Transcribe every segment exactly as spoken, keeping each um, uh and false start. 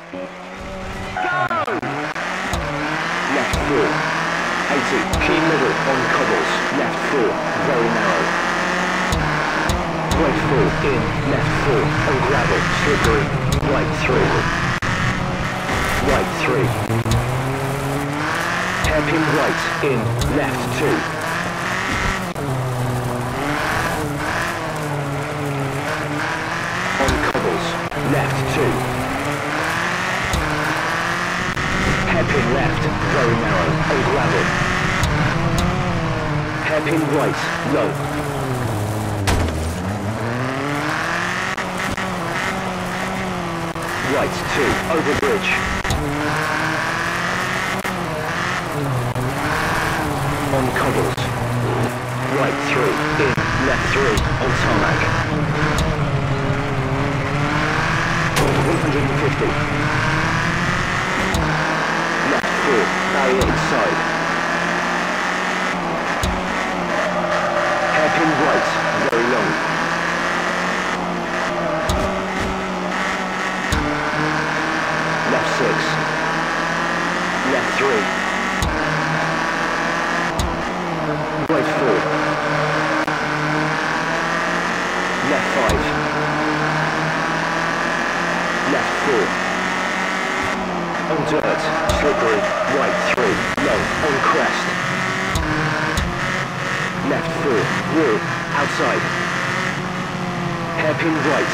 Left four. eighty. Keep middle on cobbles. Left four. Very narrow. Right four. In. Left four. On gravel. Slippery. Right three. Right three. Hairpin right. In. Left two. On cobbles. Left two. Hairpin left, very narrow, on gravel. Hairpin right, low. Right two, over bridge. On cobbles. Right three, in, left three, on tarmac. one hundred fifty. Barrier inside. Hairpin right, very long. Left six. Left three. Right four. Left five. Left four. On dirt, slippery, right three, low, on crest. Left four, wall, outside. Hairpin right.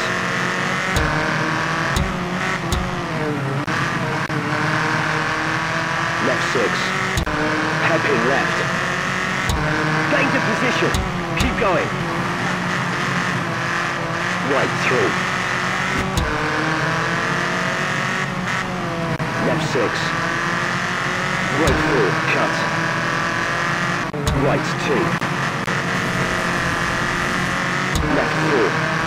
Left six. Hairpin left. Gain to position. Keep going. Right three. Left six. Right four, cut. Right two. Left four.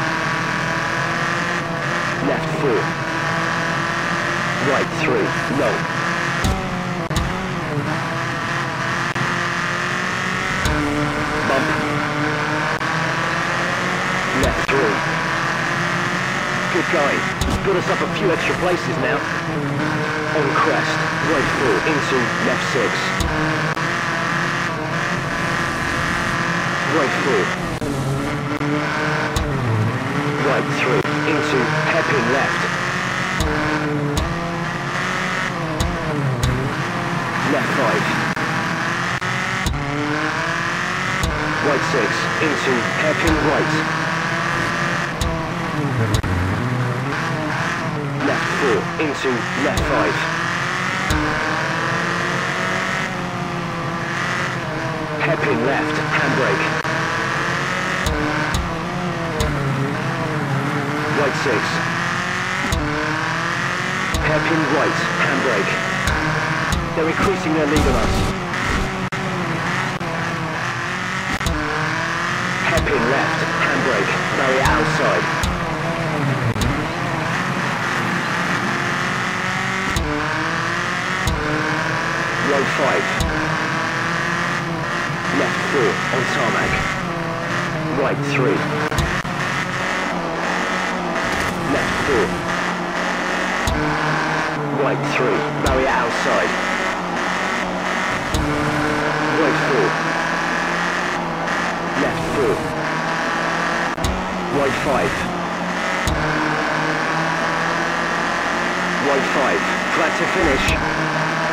Left four. Right three, low. Bump. Left three. Good going. Got us up a few extra places now. On crest, right four, into left six. Right four. Right three, into hairpin left. Left five. Right six, into hairpin right. Left four, into left five. Hairpin left, handbrake. Right six. Hairpin right, handbrake. They're increasing their lead on us. Hairpin left, handbrake, barrier outside. Row five. Left four on tarmac. Right three. Left four. Right three. Barrier outside. Right four. Left four. Right five. Right five. Flat to finish.